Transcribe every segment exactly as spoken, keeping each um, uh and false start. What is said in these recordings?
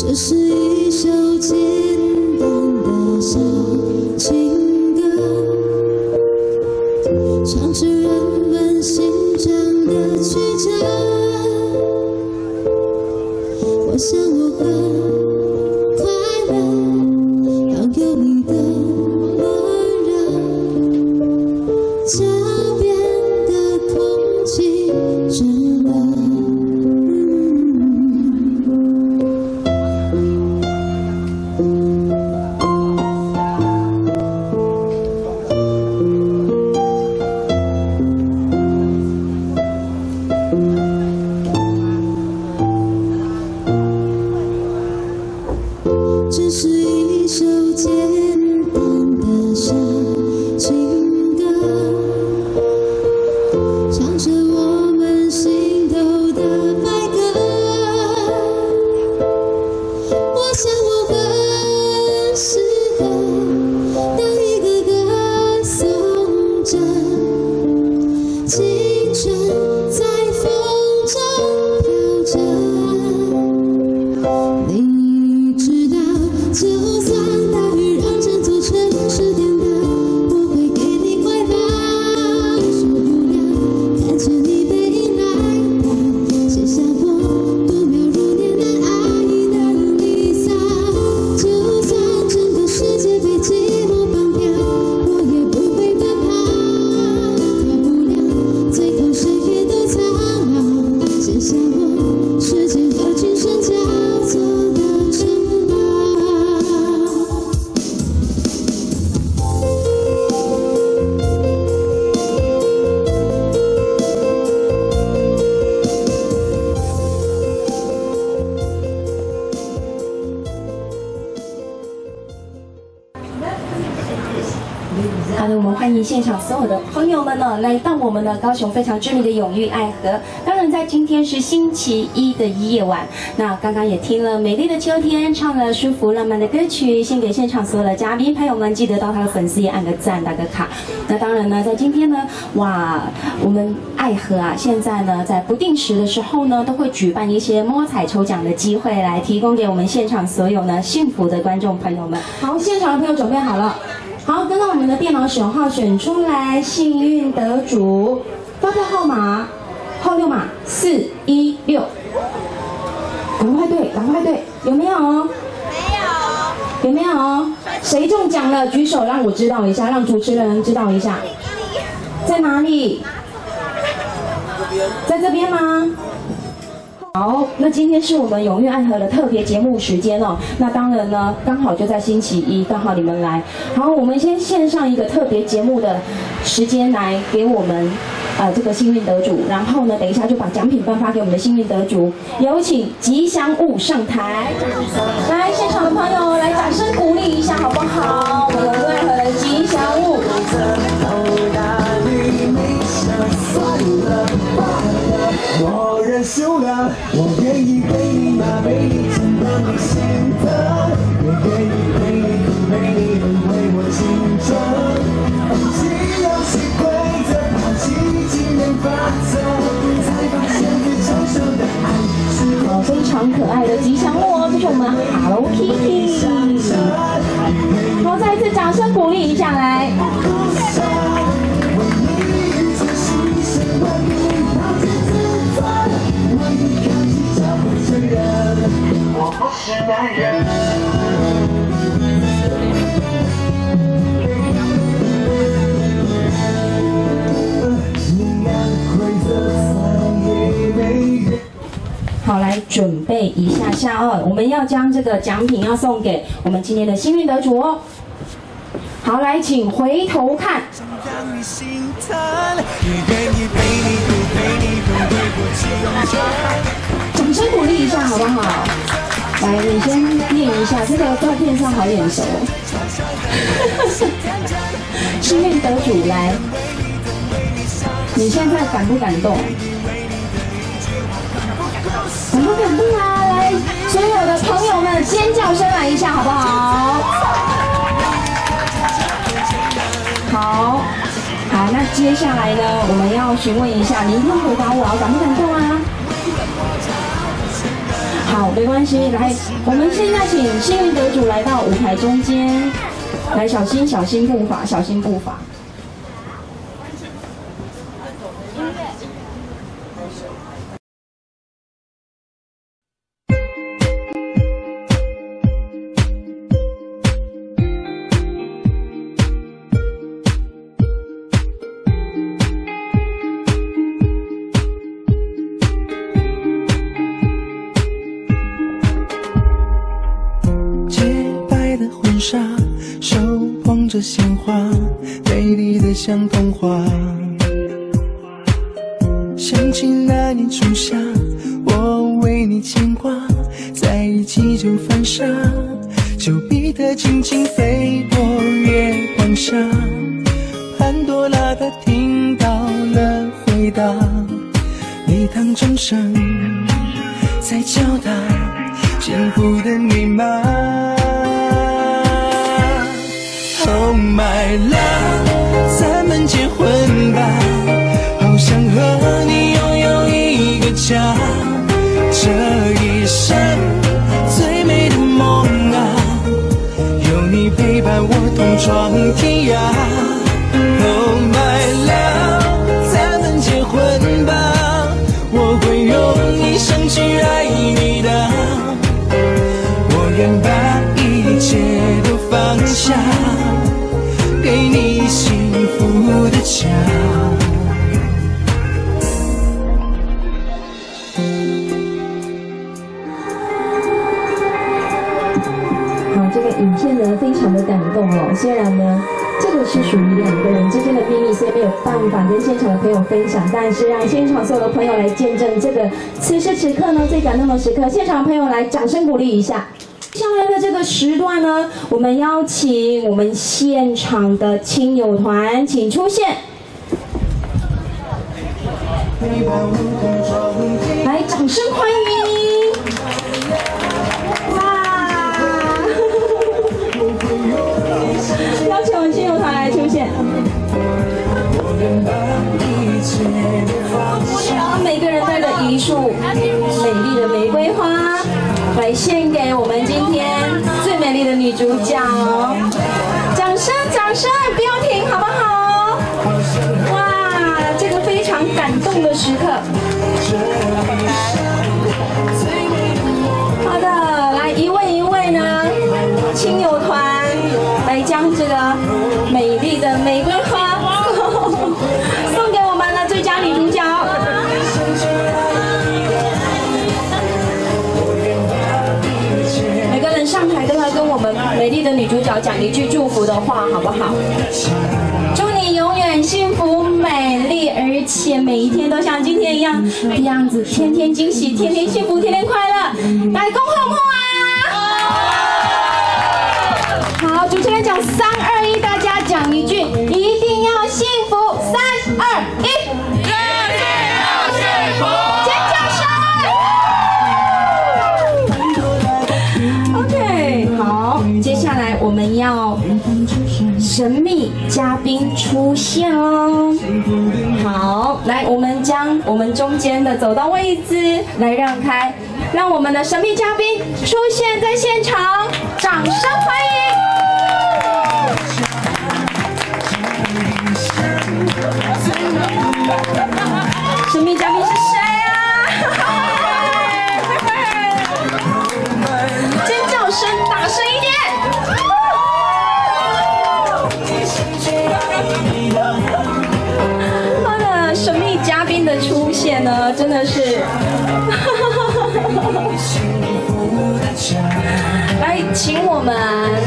这是一首简单的小情歌，唱着人们心中的曲折。我想我很快乐，拥有你的温热，脚边的空气真热。 这是一首简单的小情歌，唱着我们心头的白鸽。我想我很适合当一个歌颂者，青春在风中飘着。你。 就算大雨让整座城市颠倒，我会给你怀抱。受不了看着你背影来到，写下我度秒如年难挨的离骚。就算整个世界被寂寞绑票，我也不会奔跑。逃不了最后谁也都苍老，写下我时间和琴声交错的城堡。 好的，我们欢迎现场所有的朋友们呢，来到我们的高雄非常知名的永浴爱河。当然，在今天是星期一的夜晚，那刚刚也听了《美丽的秋天》，唱了舒服浪漫的歌曲，献给现场所有的嘉宾朋友们。记得到他的粉丝页按个赞，打个卡。那当然呢，在今天呢，哇，我们爱河啊，现在呢，在不定时的时候呢，都会举办一些摸彩抽奖的机会，来提供给我们现场所有呢幸福的观众朋友们。好，现场的朋友准备好了。 好，跟到我们的电脑选号选出来，幸运得主，发票号码后六码四一六，赶快对，赶快对，有没有？没有。有没有？谁中奖了？举手让我知道一下，让主持人知道一下。在哪里？在这边吗？ 好，那今天是我们永浴爱河的特别节目时间哦。那当然呢，刚好就在星期一，刚好你们来。好，我们先献上一个特别节目的时间来给我们呃这个幸运得主，然后呢，等一下就把奖品颁发给我们的幸运得主。有请吉祥物上台，来现场的朋友来掌声鼓励一下好不好？我们永浴爱河的吉祥物。 我认输了，我愿意陪你骂，陪你撑到你心疼，也愿意陪你哭，陪你恨，为我青春。既游戏规则，抛弃经验法则，才发现最成熟的爱是。 好，非常可爱的吉祥物哦，这是我们 Hello Kitty。好，再一次掌声鼓励一下来。 我不是男人。 好，来准备一下下哦，我们要将这个奖品要送给我们今天的幸运得主哦。好，来，请回头看。掌声鼓励一下好不好？来，你先念一下，这个照片上好眼熟。幸运得主来，你现在感不感动？感不感动啊？来，所有的朋友们，尖叫声来一下好不好？好，好，那接下来呢，我们要询问一下，您先回答我，感不感动啊？好， 好，没关系，来，我们现在请幸运得主来到舞台中间，来，小心小心步伐，小心步伐。 手捧着鲜花，美丽的像童话。想起那年初夏，我为你牵挂，在一起就犯傻，丘比特轻轻飞过月光下，潘多拉她听到了回答，礼堂钟声在敲打幸福的密码。Oh my love， 咱们结婚吧，好想和你拥有一个家，这一生最美的梦啊，有你陪伴我同闯天涯。Oh my love， 咱们结婚吧，我会用一生去爱你的，我愿把一切都放下，给你幸福的家。 好，这个影片呢非常的感动哦。虽然呢，这个是属于两个人之间的秘密，所以没有办法跟现场的朋友分享，但是让现场所有的朋友来见证这个此时此刻呢最感动的时刻。现场的朋友来掌声鼓励一下。接下来的这个时段呢，我们邀请我们现场的亲友团，请出现。来，掌声欢迎！哇！邀请我们亲友团来出现。每个人带着一束美丽的玫瑰花，来献给我们今天最美丽的女主角。掌声，掌声，不要停，好不好？哇，这个非常感动的时刻。好的，来一位一位呢，亲友团来将这个美丽的玫瑰花送给我们的最佳女主角。每个人上台都要跟我们美丽的女主角讲一句祝福的话，好不好？祝你永远幸福美丽，而且每一天都像今天一样的样子，天天惊喜，天天幸福，天天快乐。来，恭贺贺啊！好，主持人讲三二一，大家讲一句，一定要幸福。三二一，一定要幸福！尖叫声。OK， 好，接下来我们要神秘嘉宾出现喽。好，来，我们将我们中间的走道位置来让开，让我们的神秘嘉宾出现在现场，掌声欢迎！神秘嘉宾是谁啊？尖叫声大声一点！他的神秘嘉宾的出现呢，真的是来，请我们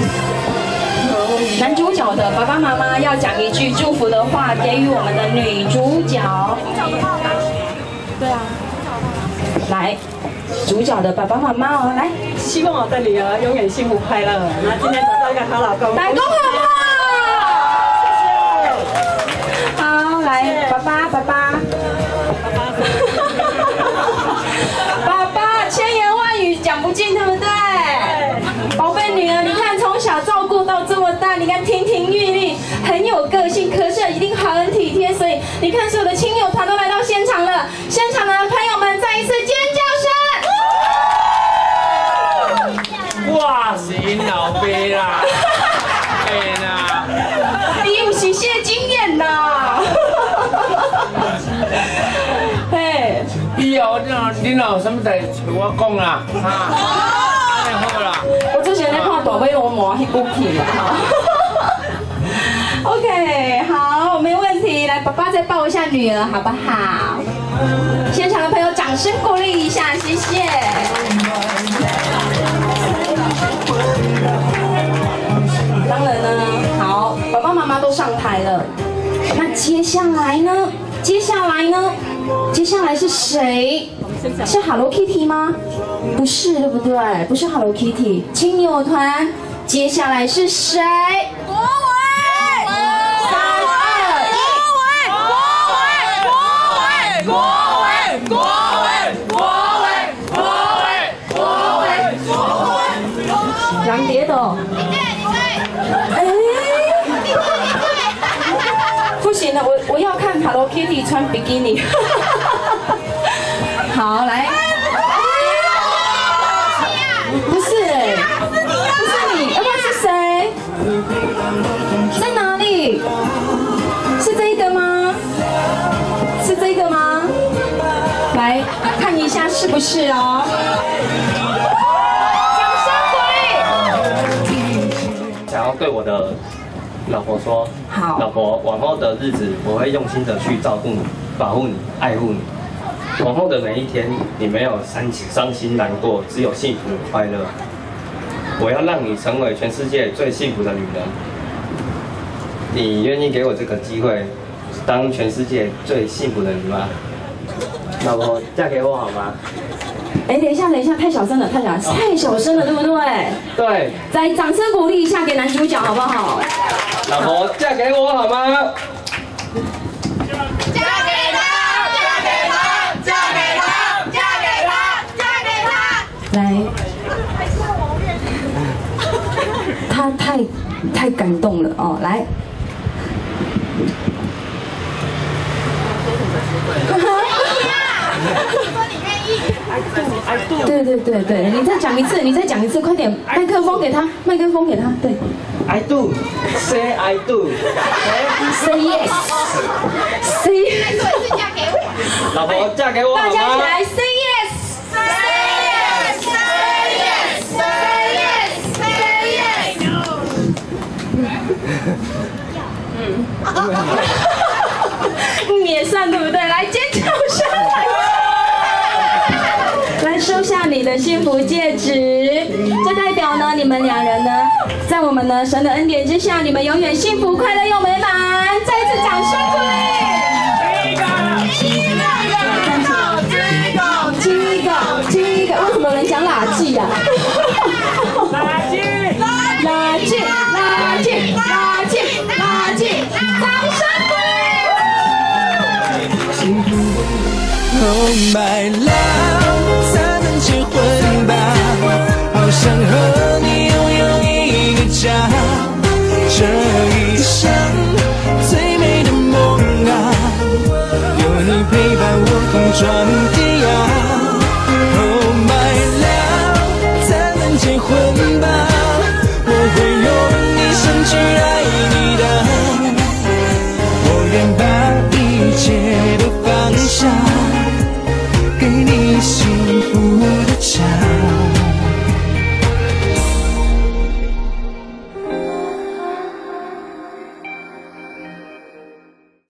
男主角的爸爸妈妈要讲一句祝福的话，给予我们的女主角。对啊，来，主角的爸爸妈妈哦，来， 希望我的女儿永远幸福快乐。那今天找到一个好老公， 来，恭贺我！好，来，爸爸，爸爸，爸爸，千言万语讲不尽，对不对？宝贝女儿，你看从小照顾到这么大，你看亭亭玉立，很有个性，可是一定很体贴。所以你看，所有的亲友团都来到现场了，现场的朋友们再一次尖叫声！ 我是因老爸啦，嘿啦， 你有是些经验呐。嘿， 以后你若你若有啥物代志我讲啦，哈，安尼好啦。 我之前在看大尾龙魔，迄股气啦。OK， 好，没问题。来，爸爸再抱一下女儿，好不好？现场的朋友，掌声鼓励一下，谢谢。当然呢，好，爸爸妈妈都上台了，那接下来呢？接下来呢？接下来是谁？是 Hello Kitty 吗？不是，对不对？不是 Hello Kitty， 亲友团。接下来是谁？国伟。三二一，国伟，国伟，国伟，国伟，国伟，国伟，国伟，国伟，国伟。杨蝶斗。哎。不行了，我我要看 Hello Kitty 穿比基尼。好，来。不是哎，不是你，要不然是谁？在哪里？是这个吗？是这个吗？来看一下是不是哦？掌声鼓励。 想要对我的老婆说， 好， 老婆，往后的日子我会用心的去照顾你、保护你、爱护你。往后的每一天，你没有伤伤心难过，只有幸福快乐。我要让你成为全世界最幸福的女人。你愿意给我这个机会，当全世界最幸福的你吗？老婆，嫁给我好吗？ 哎，等一下，等一下，太小声了，太小声，太小声了，对不对？ 对。 来，掌声鼓励一下给男主角，好不好？ 老婆，嫁给我好吗？来，他太太感动了哦，来。对对对对，你再讲一次，你再讲一次，快点，麦克风给他，麦克风给他，对。 I do, say I do, say yes, say。 老婆，嫁给我好吗？ 大家一起来 say yes。嗯，也算对不对？来，尖叫声来！来收下你的幸福戒指，这代表呢，你们两人呢，在我们呢神的恩典之下，你们永远幸福、快乐又美满。再一次掌声鼓励！七个，七个，七个，七个，为什么有人讲垃圾呀？垃圾，垃圾，垃圾，垃圾，垃圾，掌声鼓励！ 幸福 Oh my love， 咱们结婚吧，好想和你拥有一个家，这一生最美的梦啊，有你陪伴我空转。